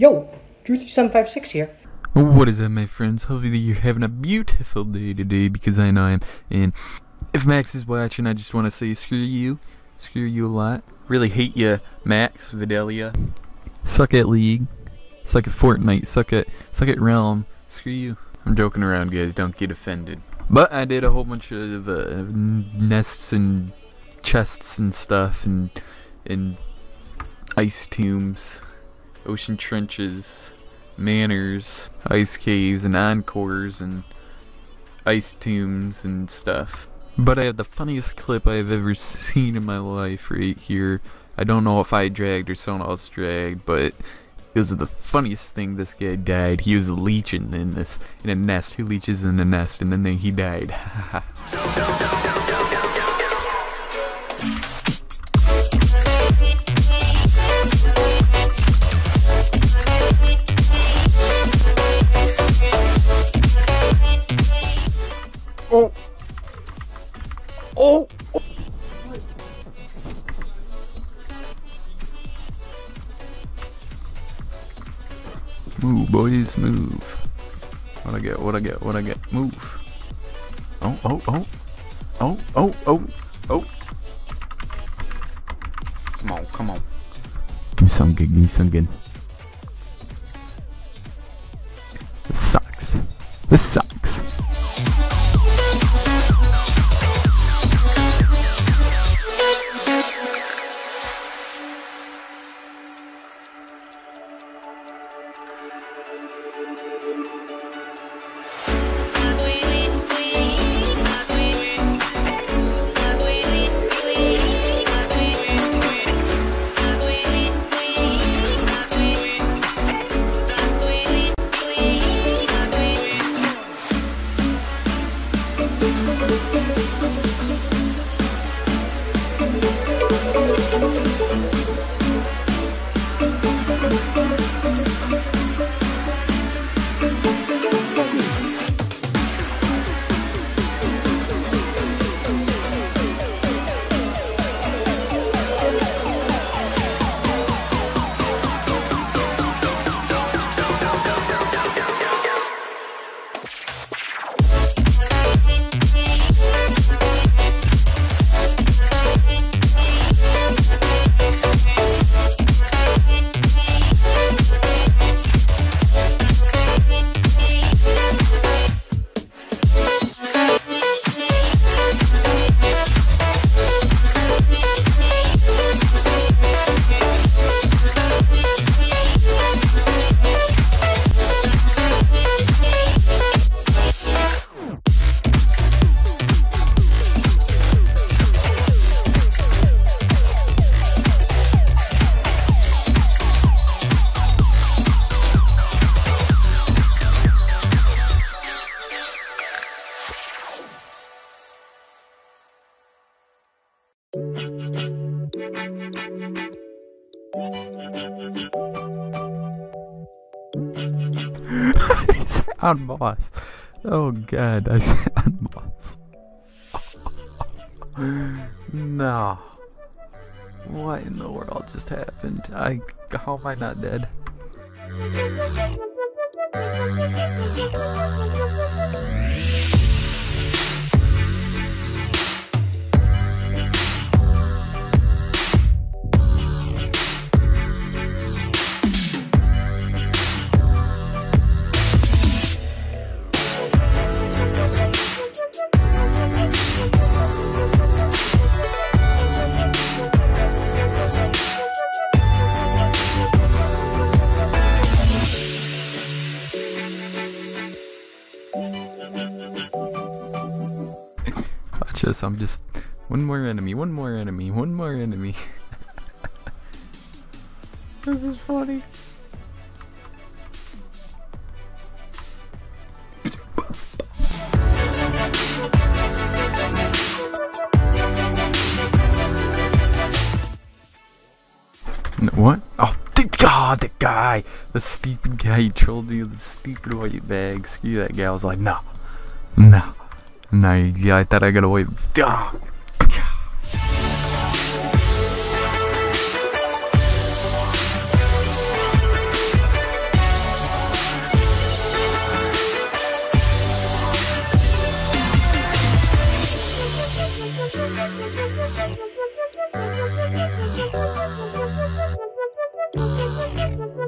Yo, Drew3756 here. What is up, my friends? Hopefully you're having a beautiful day today, because I know I am. And if Max is watching, I just want to say screw you. Screw you a lot. Really hate you, Max, Vidalia. Suck at League. Suck at Fortnite. Suck at Realm. Screw you. I'm joking around, guys. Don't get offended. But I did a whole bunch of nests and chests and stuff, and ice tombs, ocean trenches, manors, ice caves, and encores, and ice tombs and stuff. But I have the funniest clip I've ever seen in my life right here. I don't know if I dragged or someone else dragged, but it was the funniest thing. This guy died. He was leeching in a nest. Who leeches in a nest? And then he died. Oh. Oh. Move, boys, move. What I get? Move. Oh. Come on. Give me some good. This sucks. I said unboss. Oh god, I said unboss. No. What in the world just happened? How am I not dead? Watch this, I'm just one more enemy. This is funny. What? Oh, the guy! The stupid guy, he trolled me with the stupid white bag. Screw that guy. I was like, no. Yeah, I thought I got away.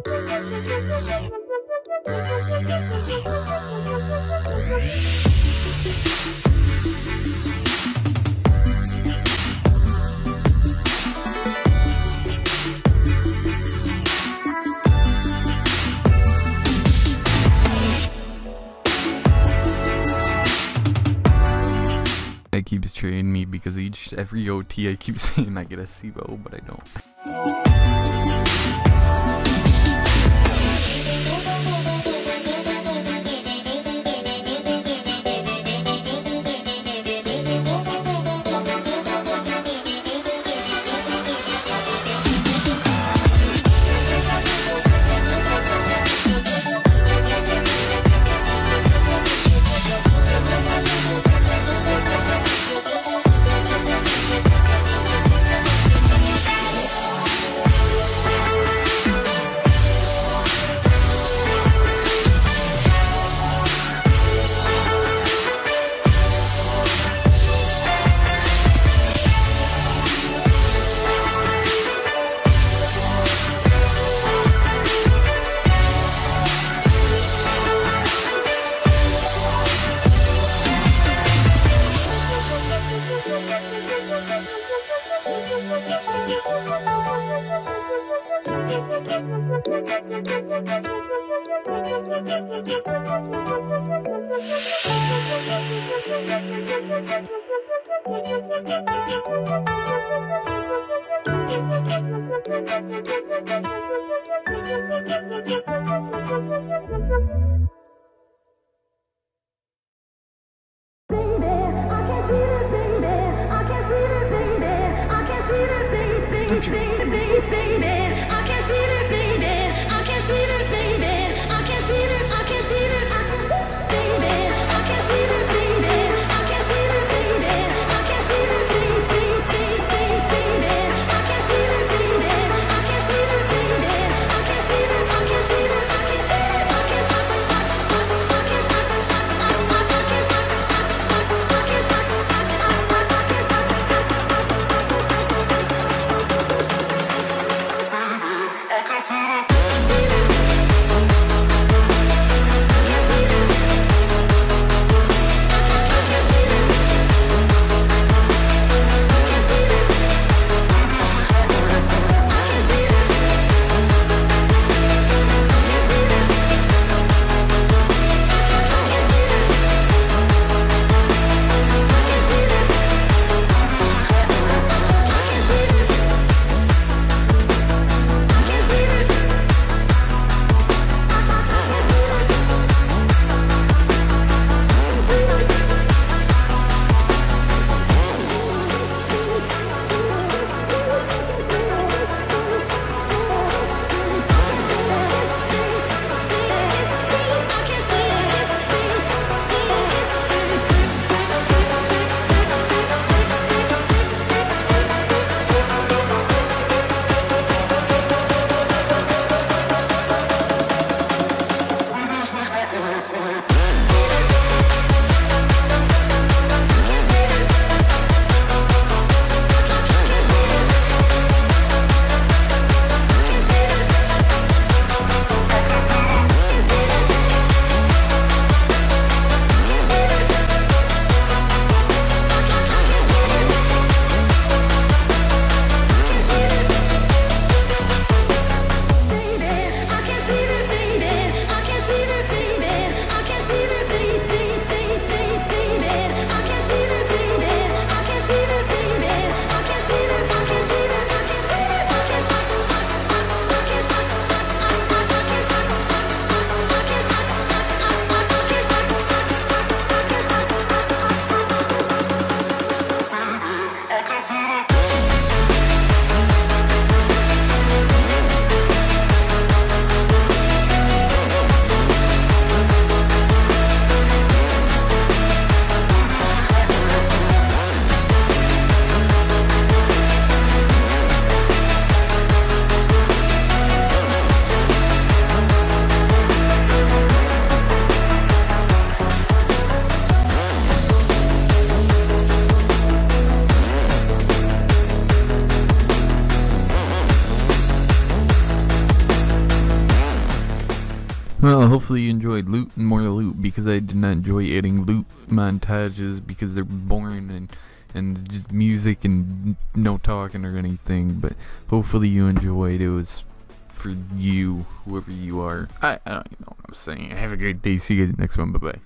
Keeps trading me because every OT I keep saying I get a SIBO, but I don't. Well, hopefully you enjoyed loot and more loot, because I did not enjoy editing loot montages because they're boring and just music and no talking or anything. But hopefully you enjoyed. It was for you, whoever you are. I don't even know what I'm saying. Have a great day. See you guys next one. Bye bye.